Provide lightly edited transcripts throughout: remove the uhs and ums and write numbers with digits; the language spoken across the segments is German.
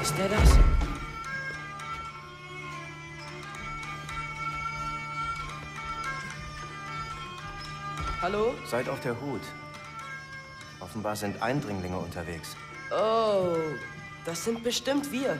Ist er das? Hallo? Seid auf der Hut. Offenbar sind Eindringlinge unterwegs. Oh, das sind bestimmt wir.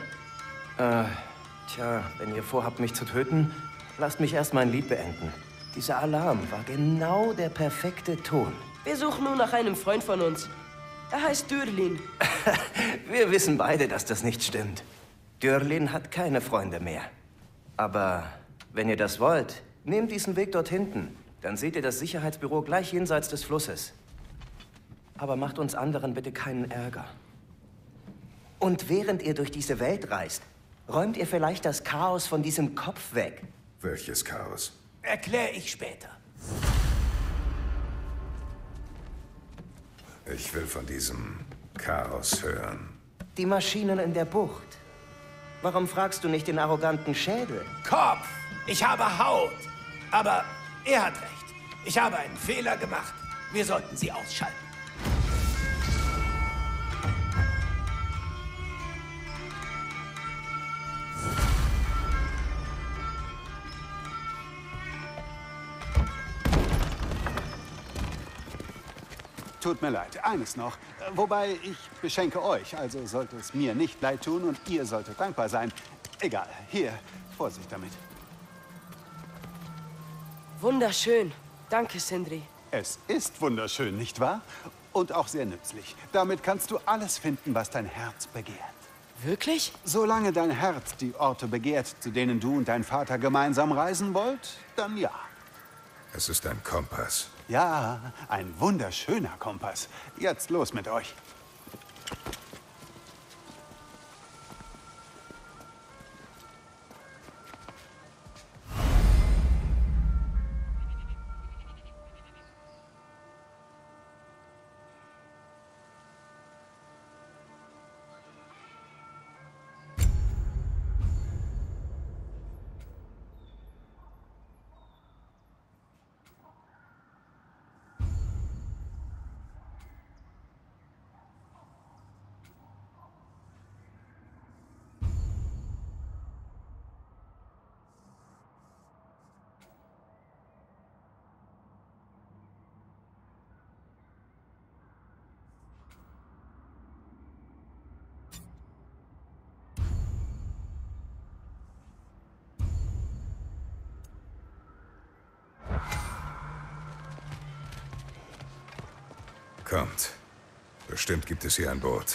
Tja, wenn ihr vorhabt, mich zu töten, lasst mich erst mein Lied beenden. Dieser Alarm war genau der perfekte Ton. Wir suchen nur nach einem Freund von uns. Er heißt Dürlin. Wir wissen beide, dass das nicht stimmt. Dürlin hat keine Freunde mehr. Aber wenn ihr das wollt, nehmt diesen Weg dort hinten. Dann seht ihr das Sicherheitsbüro gleich jenseits des Flusses. Aber macht uns anderen bitte keinen Ärger. Und während ihr durch diese Welt reist, räumt ihr vielleicht das Chaos von diesem Kopf weg. Welches Chaos? Erkläre ich später. Ich will von diesem Chaos hören. Die Maschinen in der Bucht. Warum fragst du nicht den arroganten Schädel? Kopf! Ich habe Haut! Aber er hat recht. Ich habe einen Fehler gemacht. Wir sollten sie ausschalten. Tut mir leid, eines noch. Wobei, ich beschenke euch, also sollte es mir nicht leid tun und ihr solltet dankbar sein. Egal, hier, Vorsicht damit. Wunderschön. Danke, Sindri. Es ist wunderschön, nicht wahr? Und auch sehr nützlich. Damit kannst du alles finden, was dein Herz begehrt. Wirklich? Solange dein Herz die Orte begehrt, zu denen du und dein Vater gemeinsam reisen wollt, dann ja. Es ist ein Kompass. Ja, ein wunderschöner Kompass. Jetzt los mit euch. Kommt. Bestimmt gibt es hier ein Boot.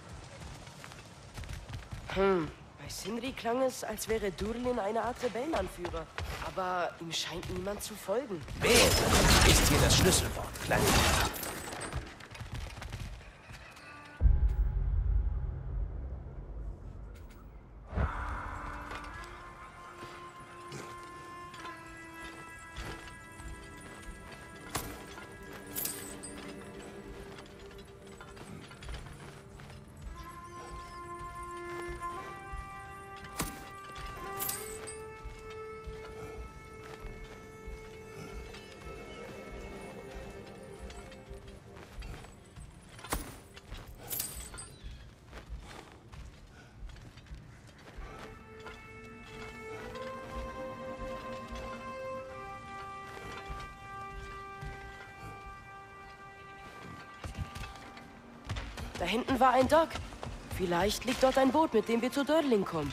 Bei Sindri klang es, als wäre Dürlin eine Art Rebellenanführer. Aber ihm scheint niemand zu folgen. Wählen ist hier das Schlüsselwort, Kleine. Da hinten war ein Dock. Vielleicht liegt dort ein Boot, mit dem wir zu Dörling kommen.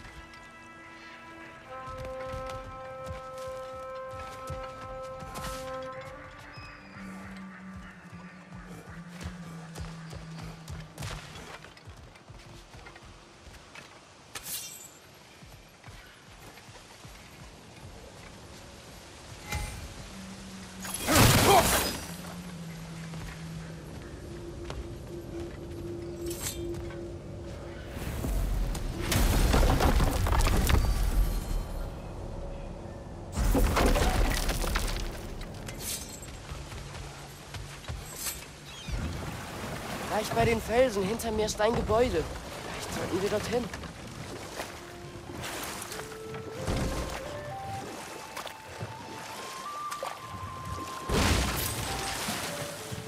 Gleich bei den Felsen. Hinter mir ist ein Gebäude. Vielleicht sollten wir dorthin.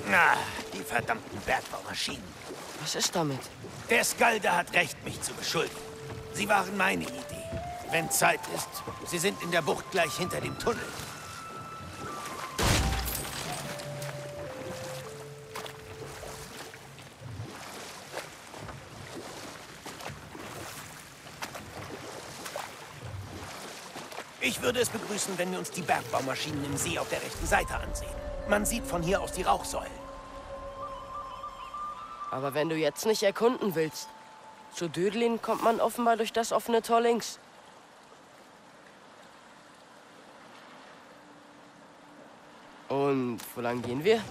Ah, die verdammten Bergbaumaschinen. Was ist damit? Der Skalder hat recht, mich zu beschuldigen. Sie waren meine Idee. Wenn Zeit ist, sie sind in der Bucht gleich hinter dem Tunnel. Ich würde es begrüßen, wenn wir uns die Bergbaumaschinen im See auf der rechten Seite ansehen. Man sieht von hier aus die Rauchsäulen. Aber wenn du jetzt nicht erkunden willst, zu Dürlin kommt man offenbar durch das offene Tor links. Und wo lang gehen wir?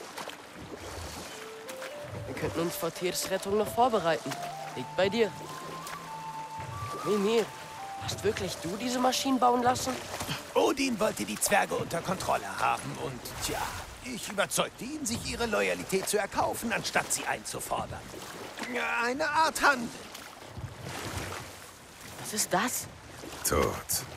Wir könnten uns vor Tiers Rettung noch vorbereiten. Liegt bei dir. Mimir, hast wirklich du diese Maschinen bauen lassen? Odin wollte die Zwerge unter Kontrolle haben und, tja, ich überzeugte ihn, sich ihre Loyalität zu erkaufen, anstatt sie einzufordern. Eine Art Handel. Was ist das? Tot.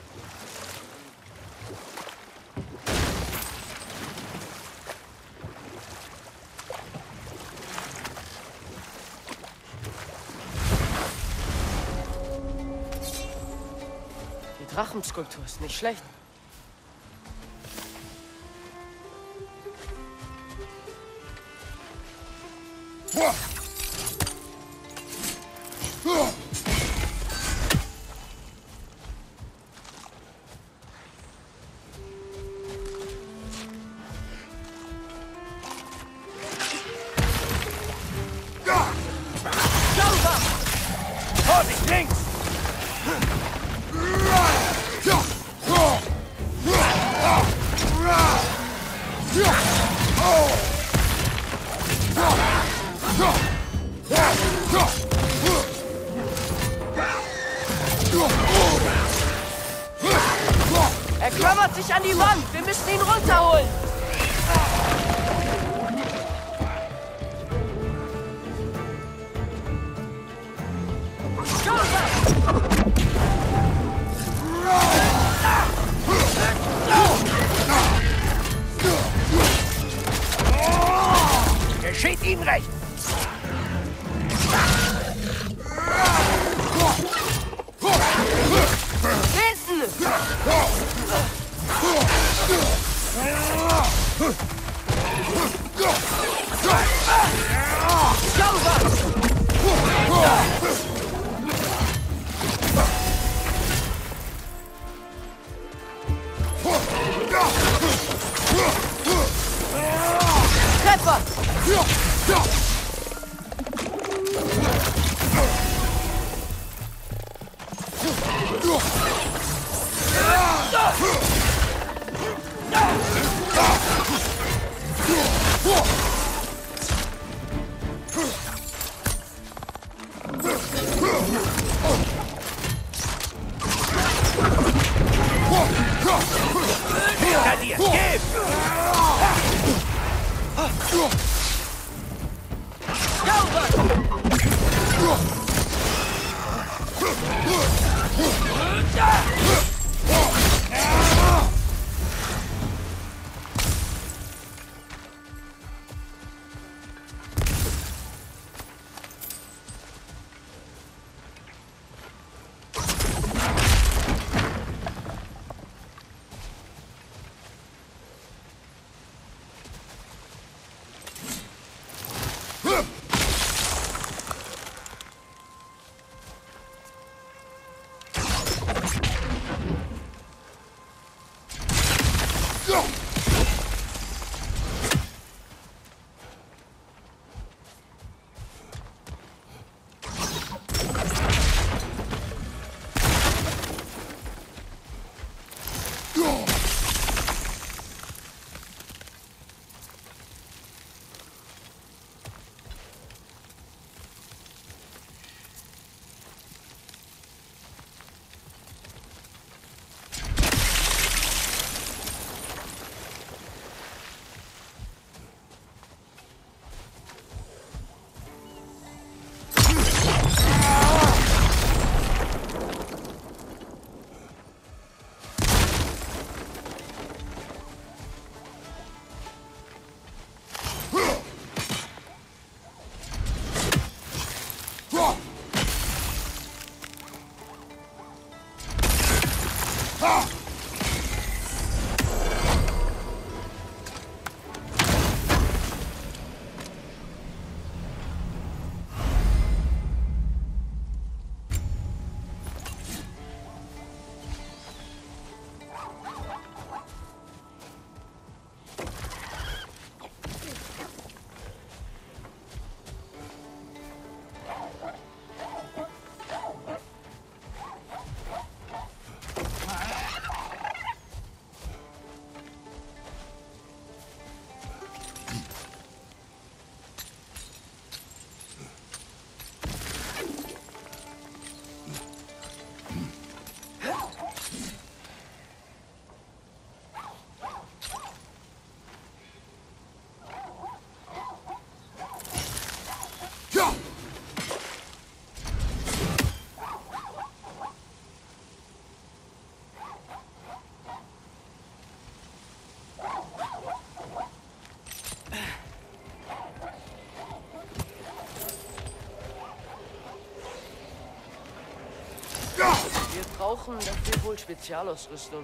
Die Drachenskulptur ist nicht schlecht. Vorsicht, links! Er klammert sich an die Wand. Wir müssen ihn runterholen. Geschieht ihm recht! Treffer! Hinter dir! Gib! brauchen dafür wohl Spezialausrüstung.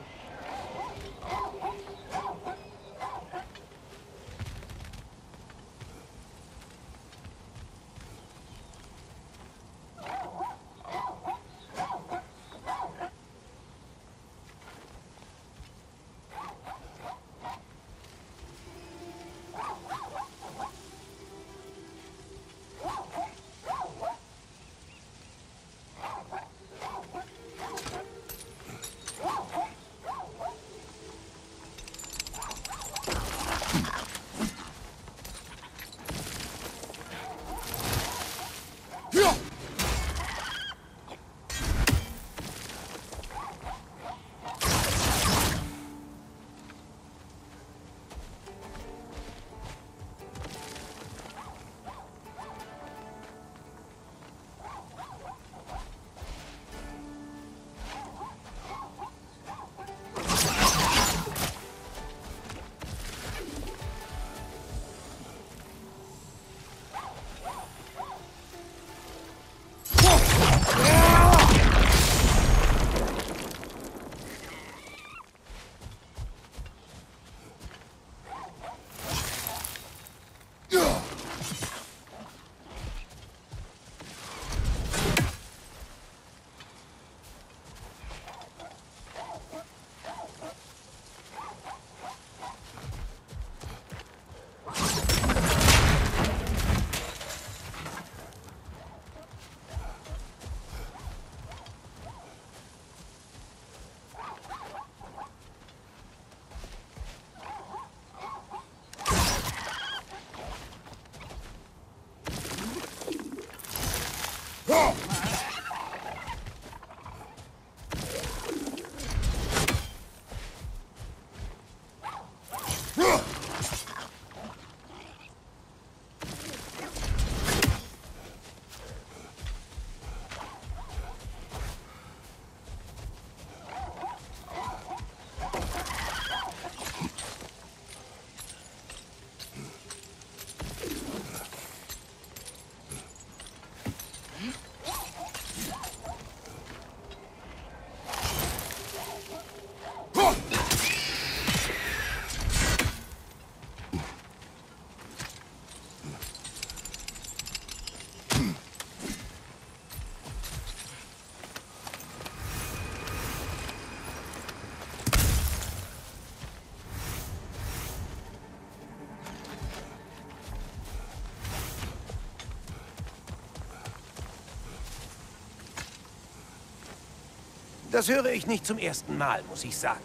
Das höre ich nicht zum ersten Mal, muss ich sagen.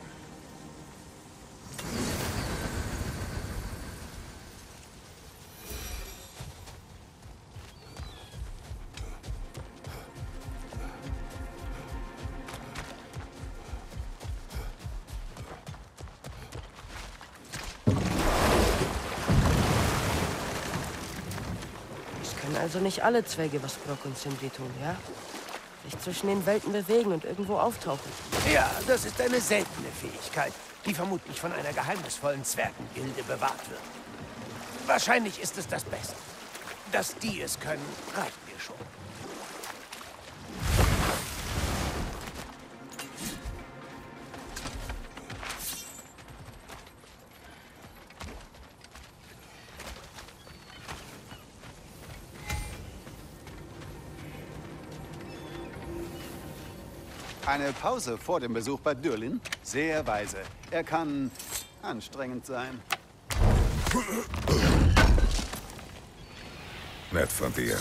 Es können also nicht alle Zwerge, was Brock und Sindri tun, ja? Sich zwischen den Welten bewegen und irgendwo auftauchen. Ja, das ist eine seltene Fähigkeit, die vermutlich von einer geheimnisvollen Zwergengilde bewahrt wird. Wahrscheinlich ist es das Beste. Dass die es können, reicht mir schon. Eine Pause vor dem Besuch bei Dürlin? Sehr weise. Er kann anstrengend sein. Nett von dir.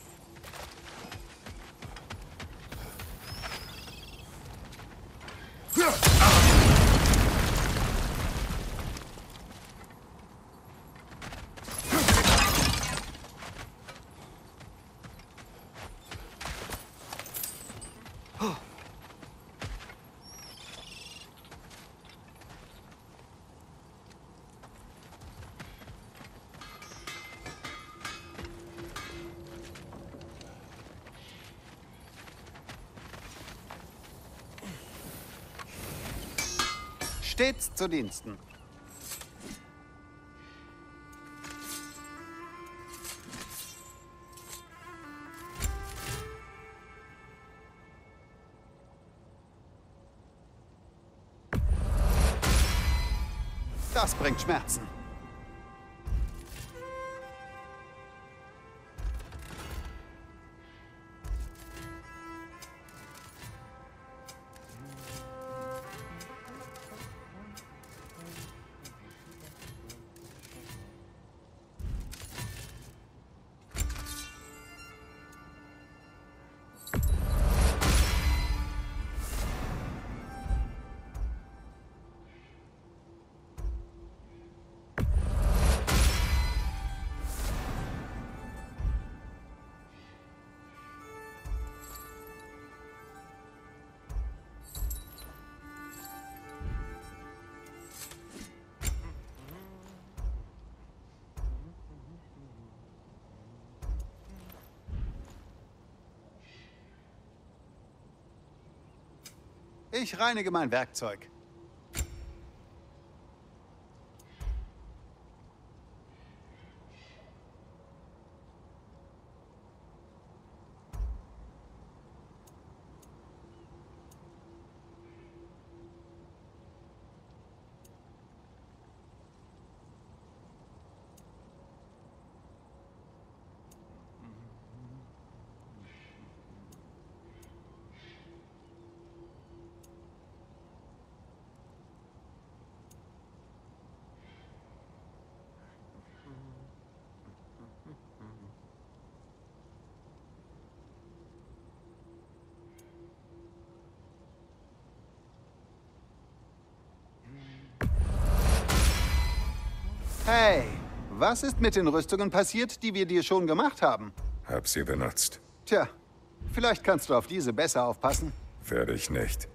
Stets zu Diensten. Das bringt Schmerzen. Ich reinige mein Werkzeug. Hey, was ist mit den Rüstungen passiert, die wir dir schon gemacht haben? Hab sie benutzt. Tja, vielleicht kannst du auf diese besser aufpassen. Werde ich nicht.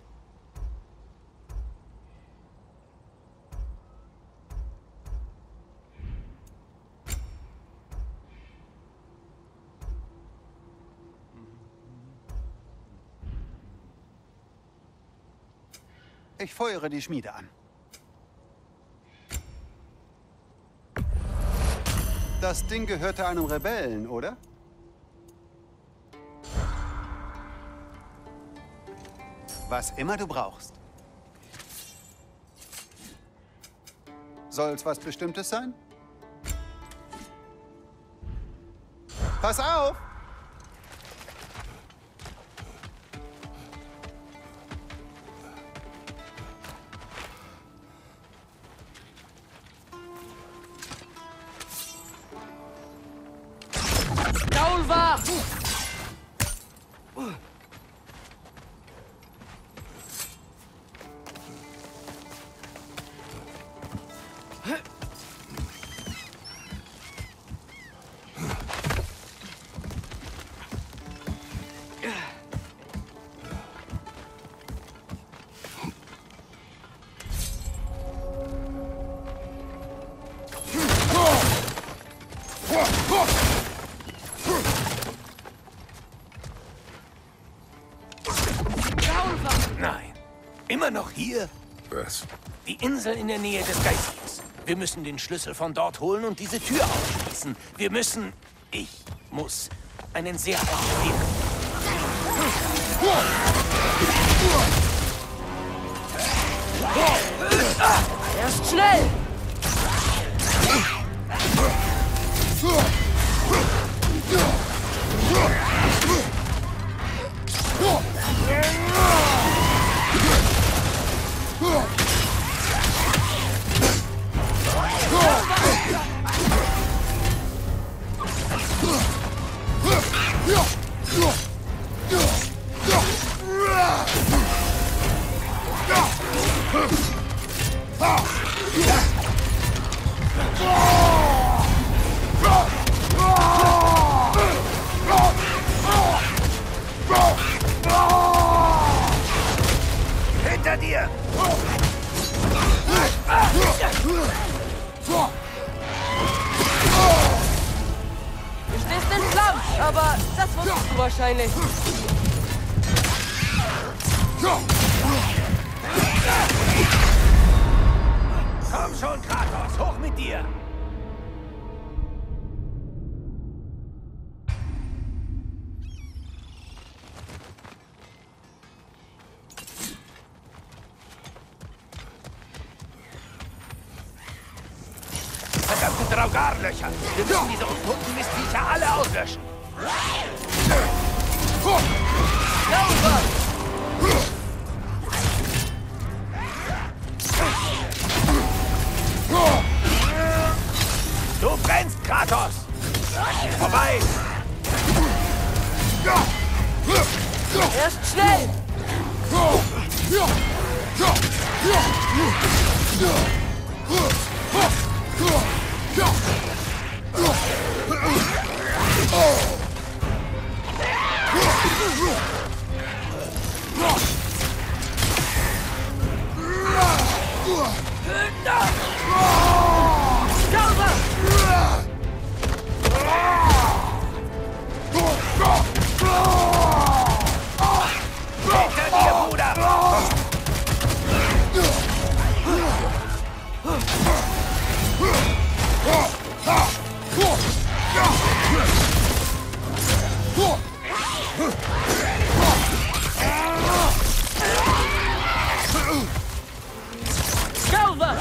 Ich feuere die Schmiede an. Das Ding gehörte einem Rebellen, oder? Was immer du brauchst. Soll's was Bestimmtes sein? Pass auf! Gaulwach! Nein. Immer noch hier? Was? Die Insel in der Nähe des Geißels. Wir müssen den Schlüssel von dort holen und diese Tür aufschließen. Wir müssen... Ich muss einen sehr alten Weg. Er ist schnell! Hinter dir! Du stehst in Flammen, aber das wusstest du wahrscheinlich. Komm schon, Kratos, hoch mit dir! Draugar-Löcher. Wir müssen diese untoten Mistviecher alle auslöschen. Du brennst, Kratos! Vorbei! Er ist schnell! Hinter dir, Bruder! Galva!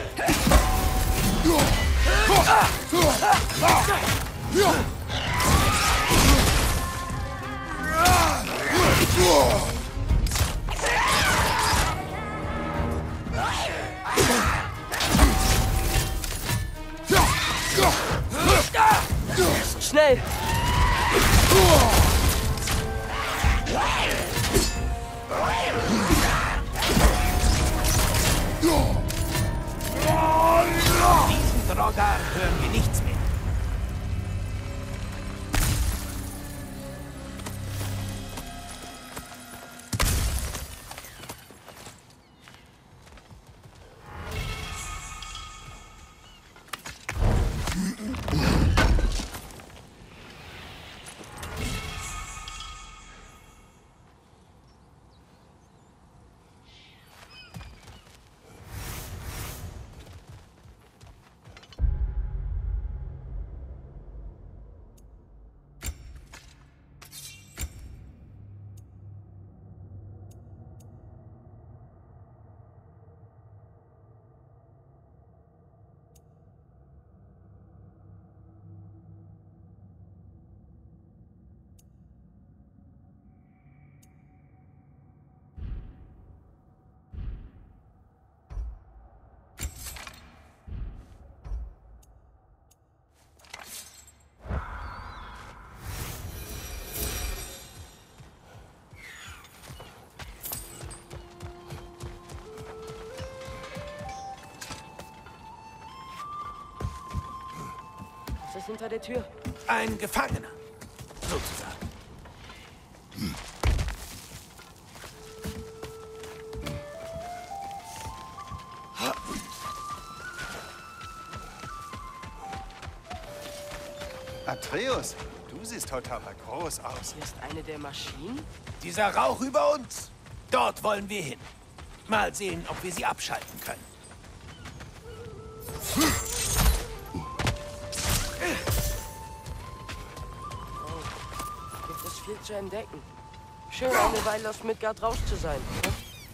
Schnell! Diesen Draugar hören wir nichts mehr. Was ist hinter der Tür? Ein Gefangener, sozusagen. Atreus, du siehst heute aber groß aus. Hier ist eine der Maschinen? Dieser Rauch über uns, dort wollen wir hin. Mal sehen, ob wir sie abschalten können. Gibt es viel zu entdecken. Schön, eine Weile aus Midgard raus zu sein. Ne?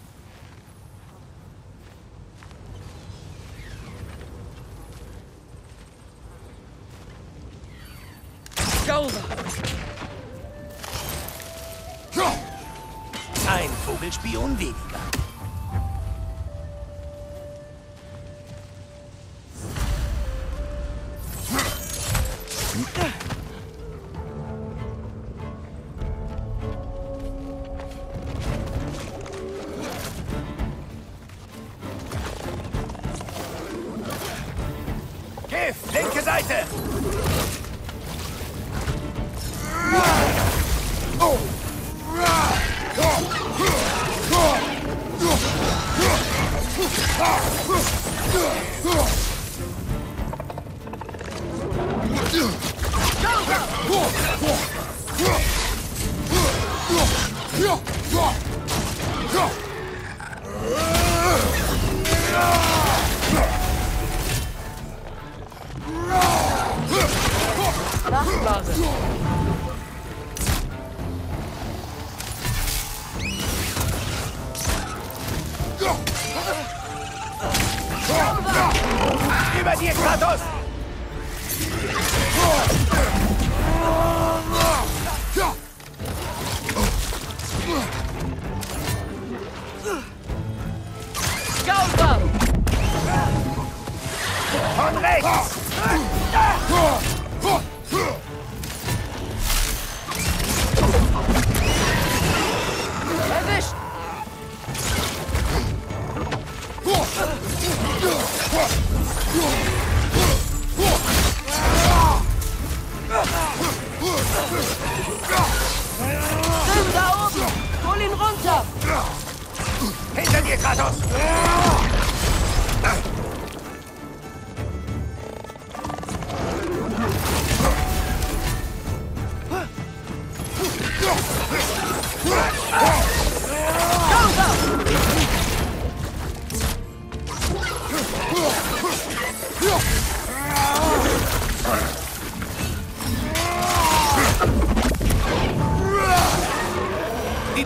Ein Vogelspion weniger. Gif, linke Seite! Nachtblase. Über dir, Kratos!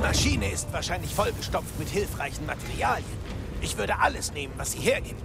Maschine ist wahrscheinlich vollgestopft mit hilfreichen Materialien. Ich würde alles nehmen, was sie hergibt.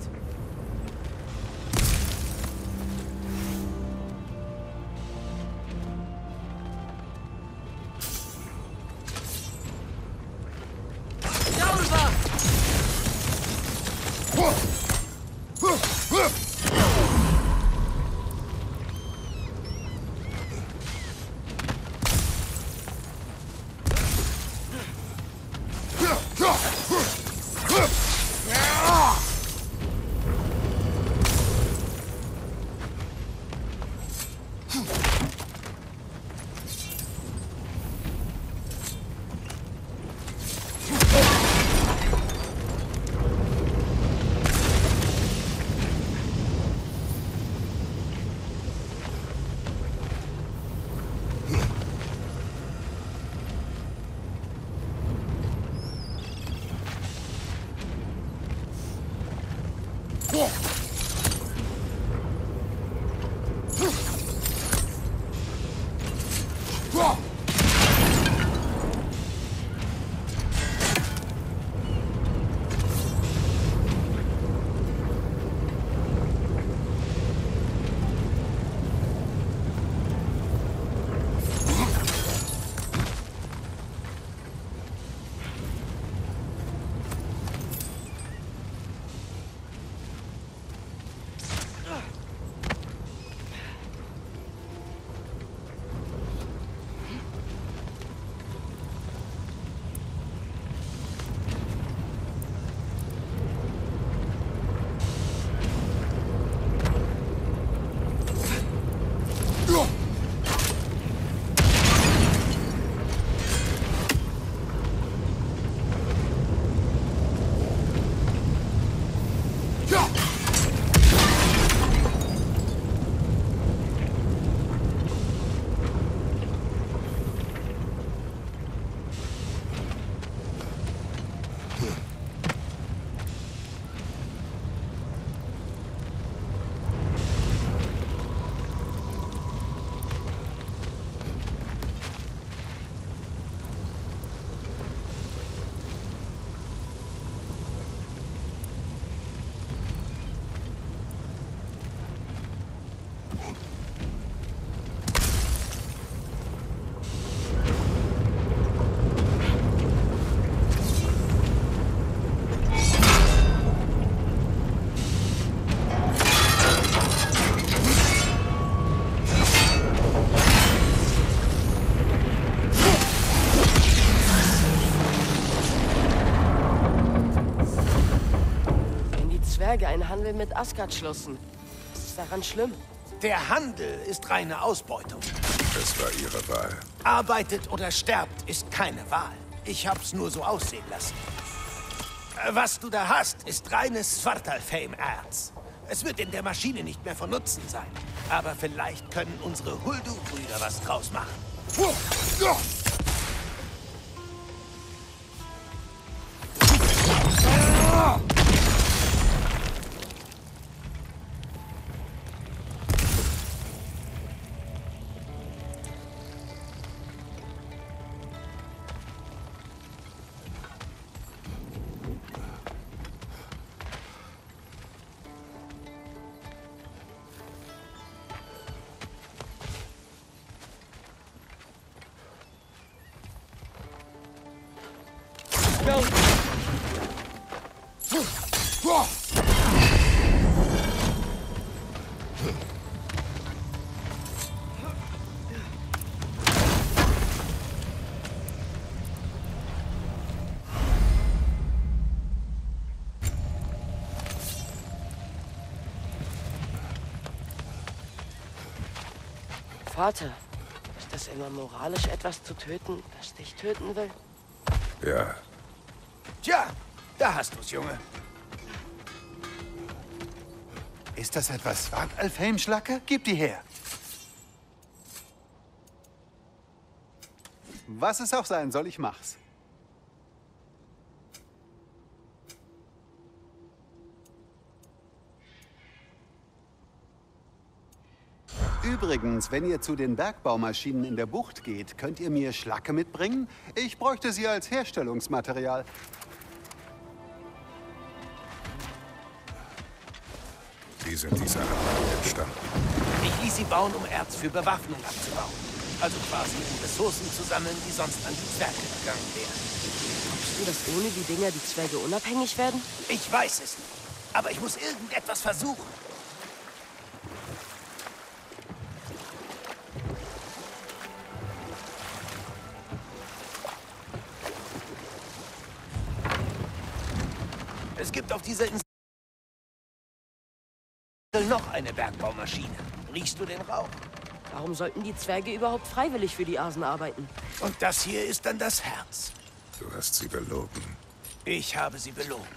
Zwerge einen Handel mit Asgard schlossen. Was ist daran schlimm? Der Handel ist reine Ausbeutung. Es war ihre Wahl. Arbeitet oder sterbt ist keine Wahl. Ich hab's nur so aussehen lassen. Was du da hast, ist reines Svartalfheim-Erz. Es wird in der Maschine nicht mehr von Nutzen sein. Aber vielleicht können unsere Huldu-Brüder was draus machen. Vater, ist das immer moralisch, etwas zu töten, das dich töten will? Ja, Tja, da hast du's, Junge. Ist das etwas Svartalfheim-Schlacke? Gib die her. Was es auch sein soll, ich mach's. Übrigens, wenn ihr zu den Bergbaumaschinen in der Bucht geht, könnt ihr mir Schlacke mitbringen? Ich bräuchte sie als Herstellungsmaterial. Wie sind diese Anlagen entstanden? Ich ließ sie bauen, um Erz für Bewaffnung abzubauen. Also quasi um Ressourcen zu sammeln, die sonst an die Zwerge gegangen wären. Glaubst du, dass ohne die Dinger die Zwerge unabhängig werden? Ich weiß es nicht. Aber ich muss irgendetwas versuchen. Es gibt auf dieser Insel noch eine Bergbaumaschine. Riechst du den Rauch? Warum sollten die Zwerge überhaupt freiwillig für die Asen arbeiten? Und das hier ist dann das Herz. Du hast sie belogen. Ich habe sie belogen.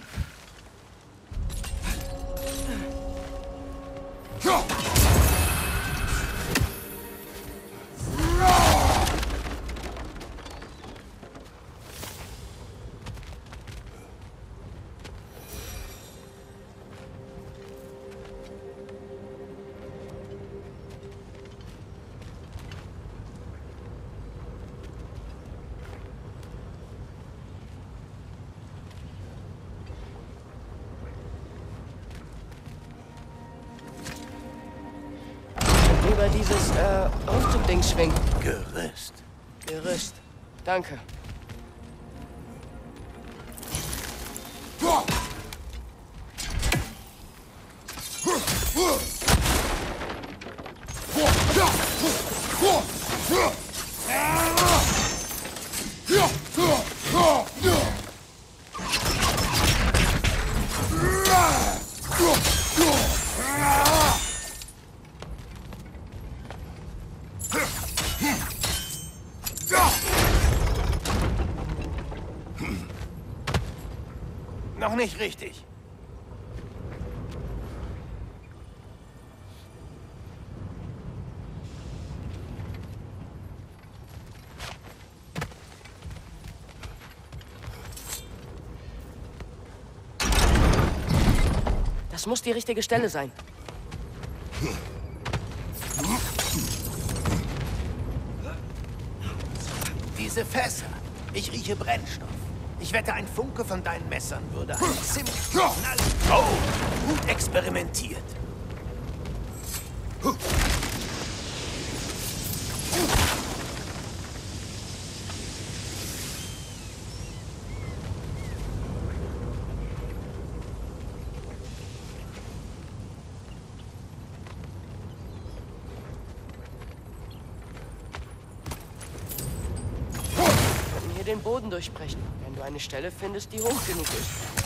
Über dieses, Aufzugding schwingen. Gerüst. Gerüst. Danke. Noch nicht richtig. Das muss die richtige Stelle sein. Diese Fässer. Ich rieche Brennstoff. Ich wette, ein Funke von deinen Messern würde einen ziemlich knall... Oh, gut experimentiert. Den Boden durchbrechen, wenn du eine Stelle findest, die hoch genug ist.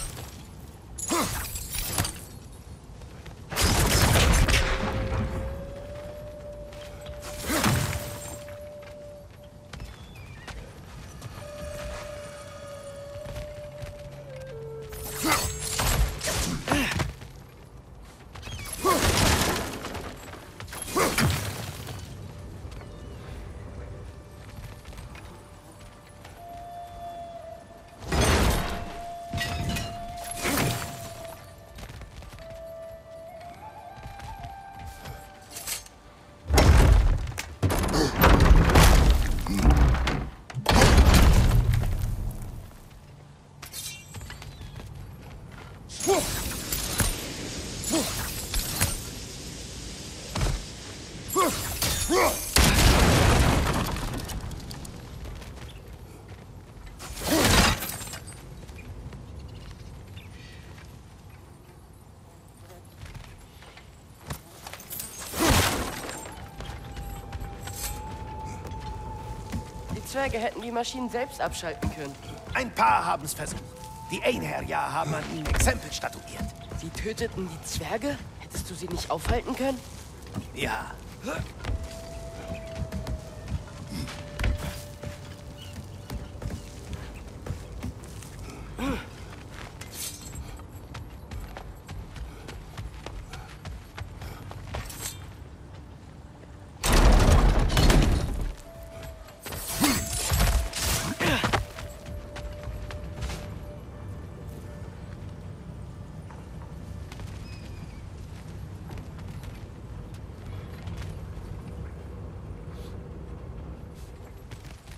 Die Zwerge hätten die Maschinen selbst abschalten können. Ein paar haben es versucht. Die Einherjar haben an ihnen Exempel statuiert. Sie töteten die Zwerge? Hättest du sie nicht aufhalten können? Ja.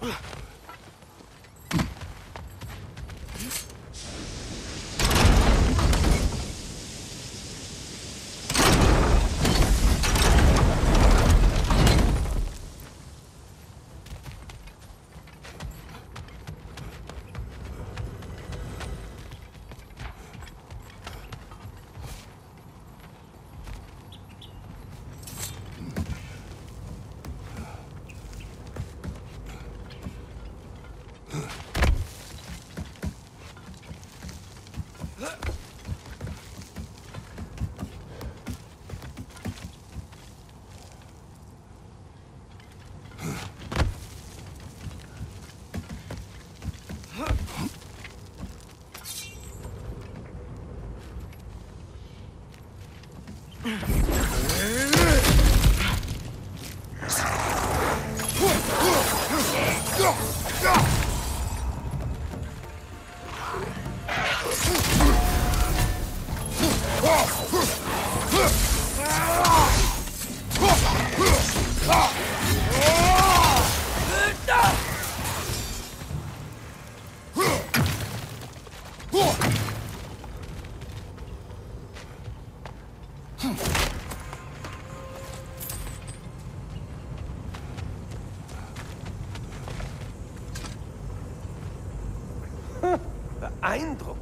Beeindruckend.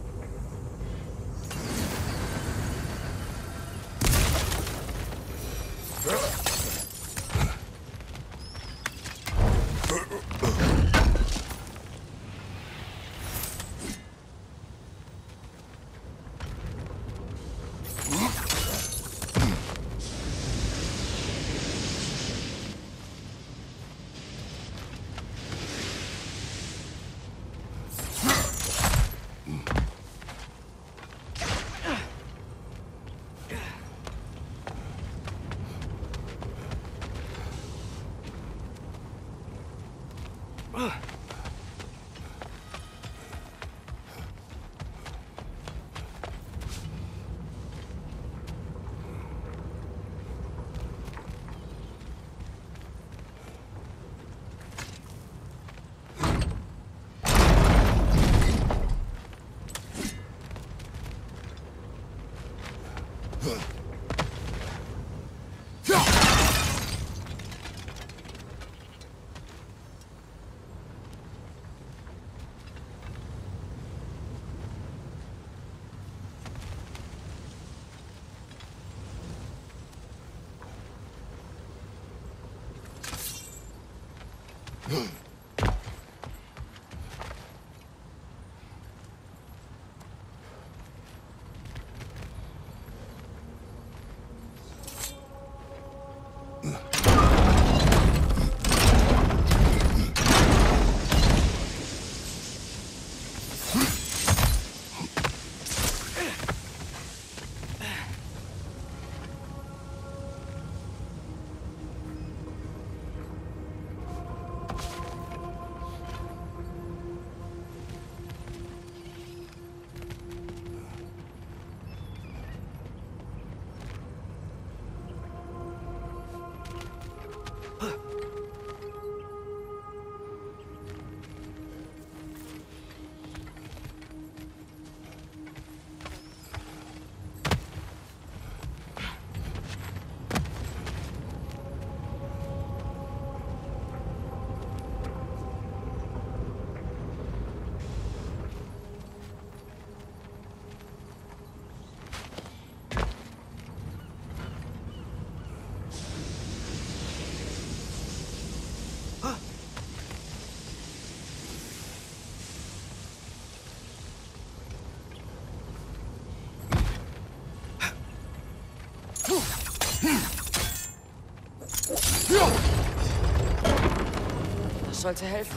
Das sollte helfen.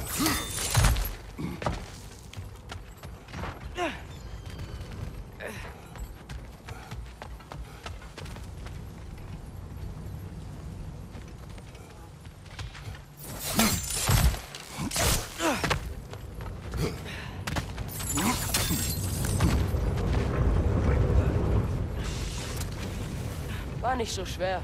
War nicht so schwer.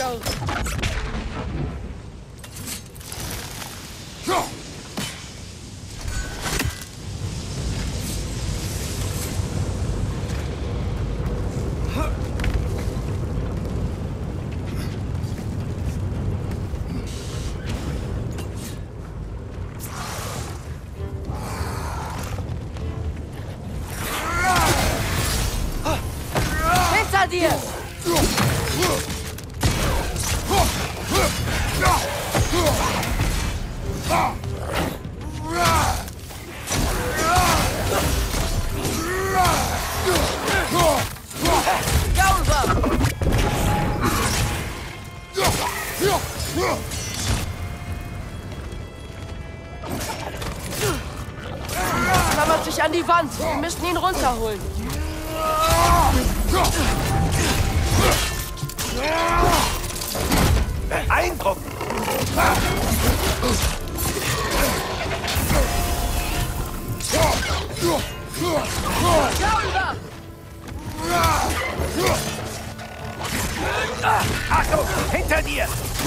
Au. Hinter dir! Gaunbar! Klammert sich an die Wand. Wir müssen ihn runterholen. Beeindruckend! Gaunbar! Achtung! Hinter dir!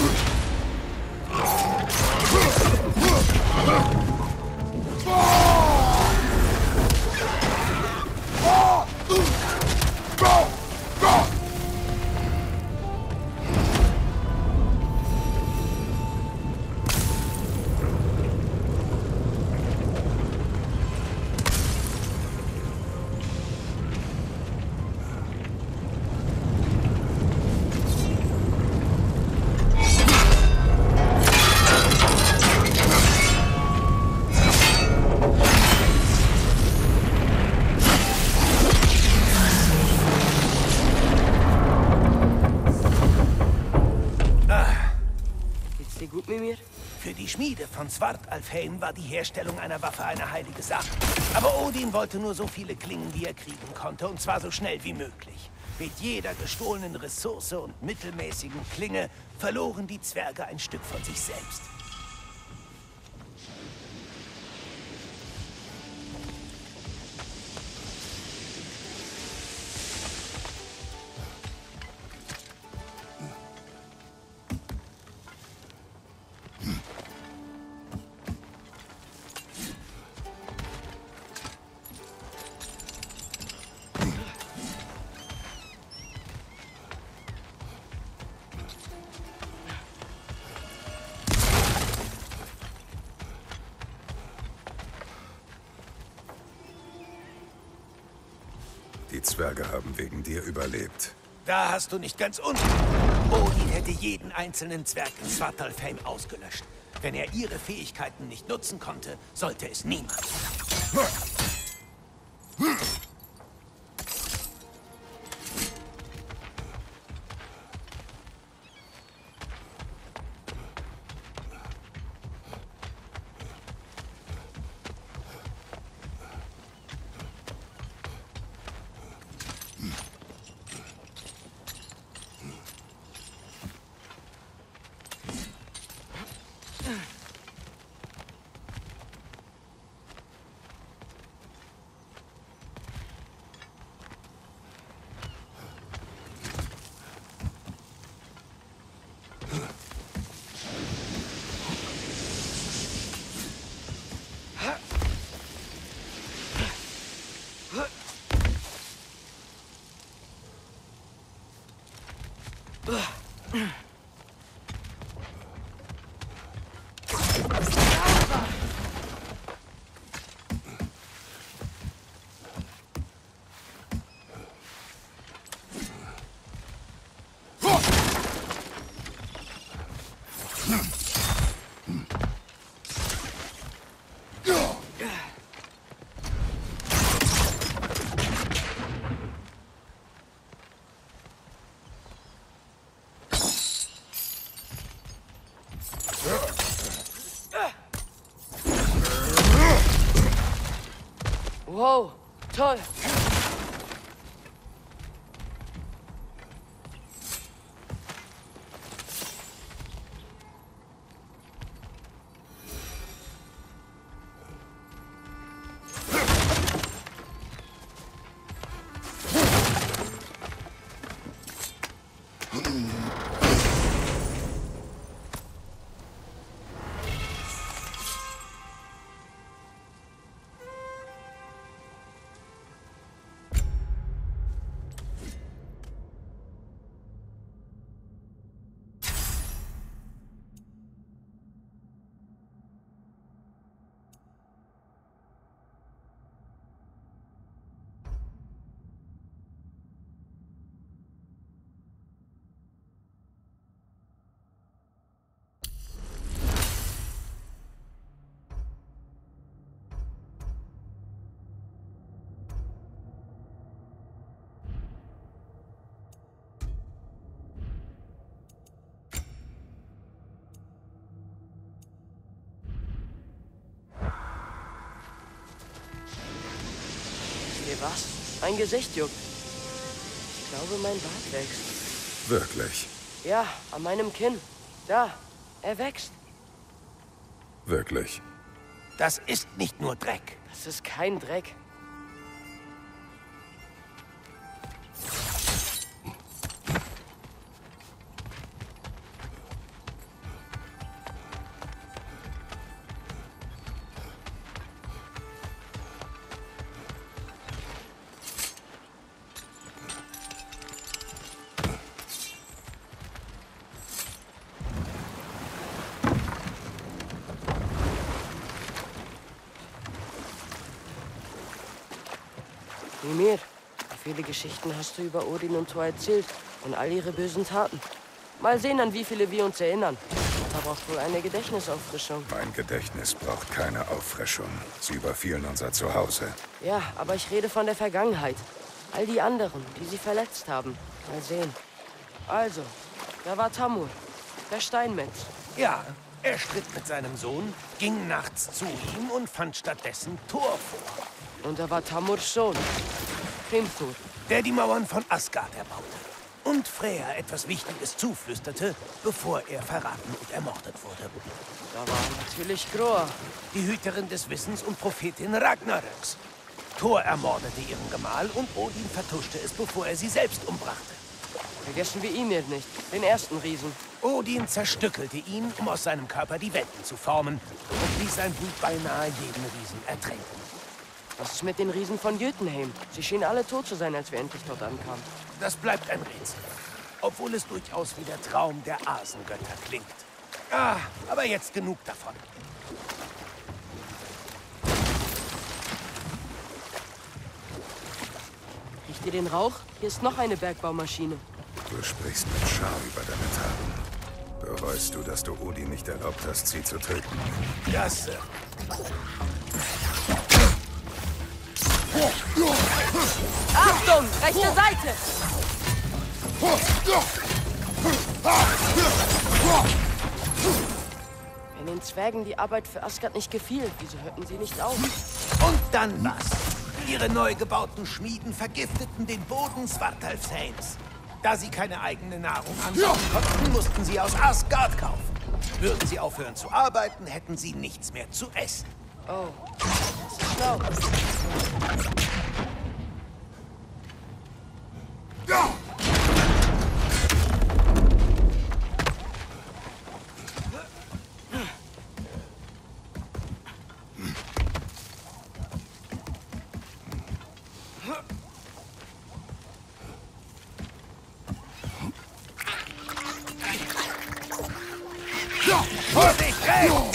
Geht's dir gut, Mimir? Für die Schmiede von Svartalfheim war die Herstellung einer Waffe eine heilige Sache. Aber Odin wollte nur so viele Klingen, wie er kriegen konnte, und zwar so schnell wie möglich. Mit jeder gestohlenen Ressource und mittelmäßigen Klinge verloren die Zwerge ein Stück von sich selbst. Die Zwerge haben wegen dir überlebt. Da hast du nicht ganz unrecht. Odin hätte jeden einzelnen Zwerg in Svartalfheim ausgelöscht. Wenn er ihre Fähigkeiten nicht nutzen konnte, sollte es niemand. Wow, toll. was? Mein Gesicht juckt. Ich glaube, mein Bart wächst. Wirklich? Ja, an meinem Kinn. Da, er wächst. Wirklich? Das ist nicht nur Dreck. Das ist kein Dreck. Mimir, wie viele Geschichten hast du über Odin und Thor erzählt und all ihre bösen Taten? Mal sehen, an wie viele wir uns erinnern. Da braucht wohl eine Gedächtnisauffrischung. Mein Gedächtnis braucht keine Auffrischung. Sie überfielen unser Zuhause. Ja, aber ich rede von der Vergangenheit. All die anderen, die sie verletzt haben. Mal sehen. Also, da war Tamur, der Steinmetz. Ja, er stritt mit seinem Sohn, ging nachts zu ihm und fand stattdessen Thor vor, Und da war Tamurs Sohn, Hrimthur. der die Mauern von Asgard erbaute und Freya etwas Wichtiges zuflüsterte, bevor er verraten und ermordet wurde. Da war natürlich Groa. Die Hüterin des Wissens und Prophetin Ragnaröks. Thor ermordete ihren Gemahl und Odin vertuschte es, bevor er sie selbst umbrachte. Vergessen wir Ymir nicht, den ersten Riesen. Odin zerstückelte ihn, um aus seinem Körper die Welten zu formen und ließ sein Blut beinahe jeden Riesen ertränken. Was ist mit den Riesen von Jötunheim? Sie schienen alle tot zu sein, als wir endlich dort ankamen. Das bleibt ein Rätsel, obwohl es durchaus wie der Traum der Asengötter klingt. Ah, aber jetzt genug davon. Riecht ihr den Rauch? Hier ist noch eine Bergbaumaschine. Du sprichst mit Scham über deine Taten. Bereust du, dass du Odin nicht erlaubt hast, sie zu töten? Das, Achtung, rechte Seite! Wenn den Zwergen die Arbeit für Asgard nicht gefiel, wieso hörten sie nicht auf? Und dann was? Ihre neu gebauten Schmieden vergifteten den Boden Svartalfheims. Da sie keine eigene Nahrung anbauen konnten, mussten sie aus Asgard kaufen. Würden sie aufhören zu arbeiten, hätten sie nichts mehr zu essen. Oh, das ist schlau. Vorsicht, rechts!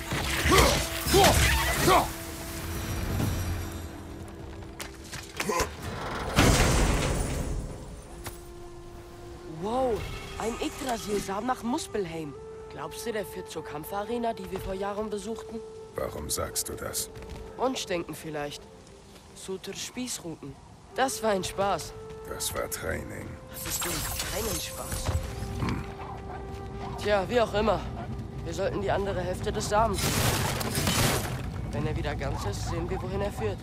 Wow, ein Yggdrasil sah nach Muspelheim. Glaubst du, der führt zur Kampfarena, die wir vor Jahren besuchten? Warum sagst du das? Wunschdenken vielleicht. Suters Spießruten. Das war ein Spaß. Das war Training. Hattest du keinen Spaß? Tja, wie auch immer. Wir sollten die andere Hälfte des Samens. Wenn er wieder ganz ist, sehen wir, wohin er führt.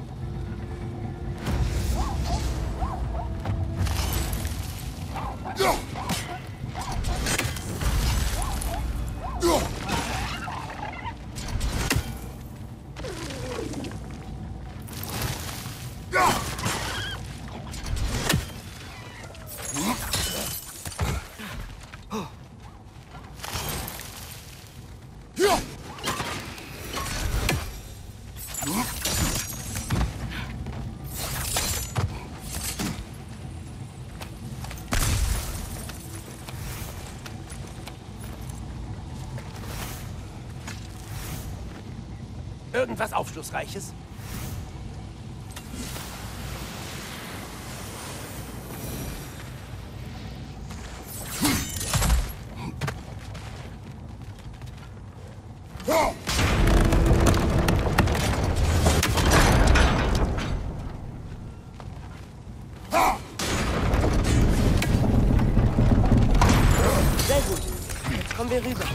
Irgendwas Aufschlussreiches? Sehr gut. Jetzt kommen wir rüber.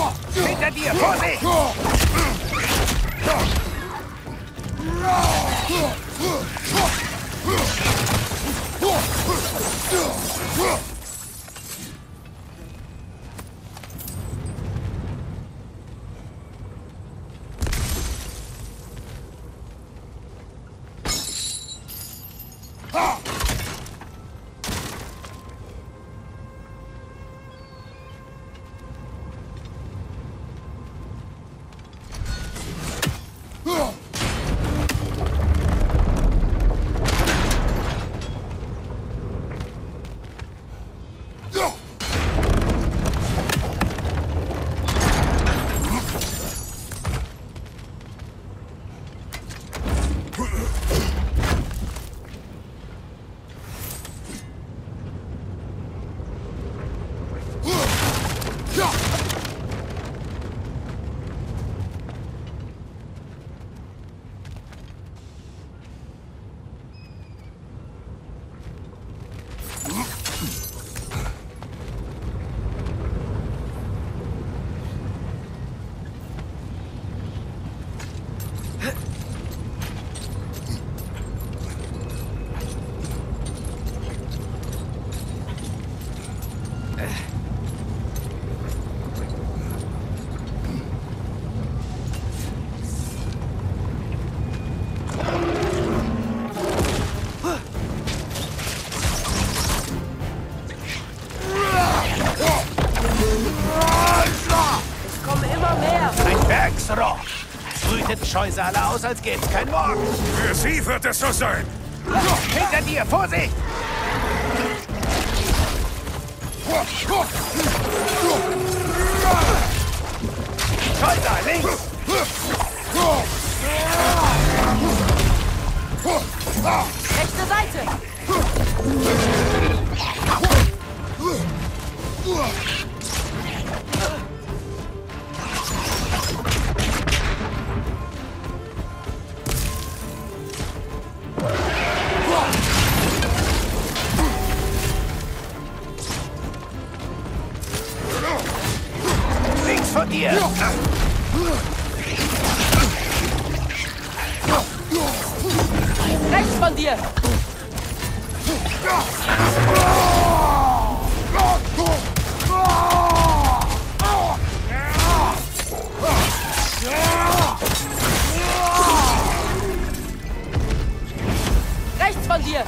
Hinter dir, Vorsicht! Scheusale aus, als gäbe es kein Morgen. Für Sie wird es so sein. Hinter dir, Vorsicht! Scheuser, links! Rechte Seite! Von dir! Rechts von dir! Rechts von dir!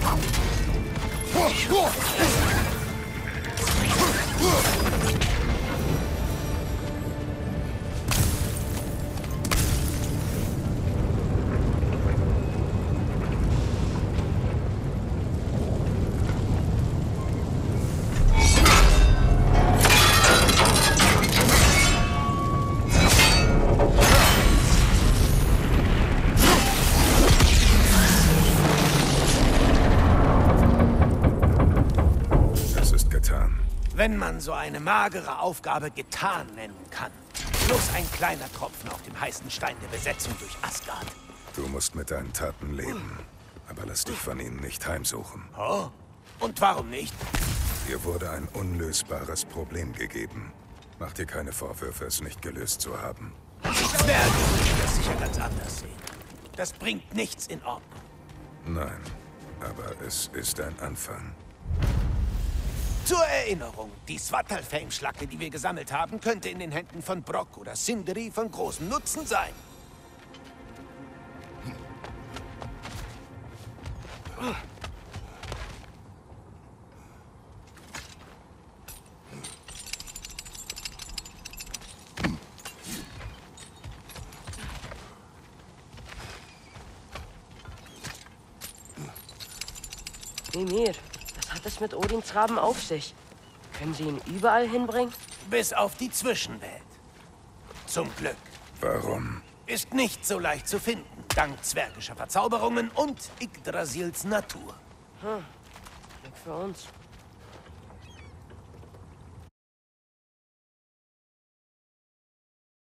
Wenn man so eine magere Aufgabe getan nennen kann. Bloß ein kleiner Tropfen auf dem heißen Stein der Besetzung durch Asgard. Du musst mit deinen Taten leben. Aber lass dich von ihnen nicht heimsuchen. Oh? Und warum nicht? Dir wurde ein unlösbares Problem gegeben. Mach dir keine Vorwürfe, es nicht gelöst zu haben. Zwerge würden das sicher ganz anders sehen. Das bringt nichts in Ordnung. Nein, aber es ist ein Anfang. Zur Erinnerung, die Svartalfheim-Schlacke, die wir gesammelt haben, könnte in den Händen von Brok oder Sindri von großem Nutzen sein. Mimir, was hat es mit Odins Raben auf sich? Können Sie ihn überall hinbringen? Bis auf die Zwischenwelt. Zum Glück. Warum? Ist nicht so leicht zu finden, dank zwergischer Verzauberungen und Yggdrasils Natur. Glück für uns.